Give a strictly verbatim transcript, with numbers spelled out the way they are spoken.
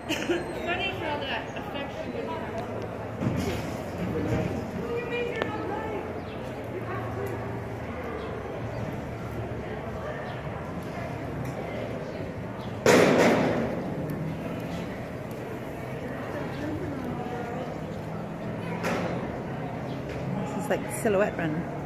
Funny how that affects you when you have This is like silhouette run.